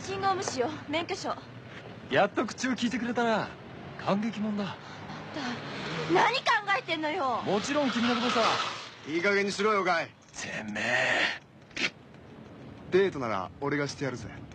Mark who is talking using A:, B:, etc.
A: 信号無視よ。免許証。
B: やっと口を聞いてくれたな。感激もんだ。
A: 何考えてんのよ。
B: もちろん君のことさ。
C: いい加減にしろよガイ。
B: てめえ。
C: デートなら俺がしてやるぜ。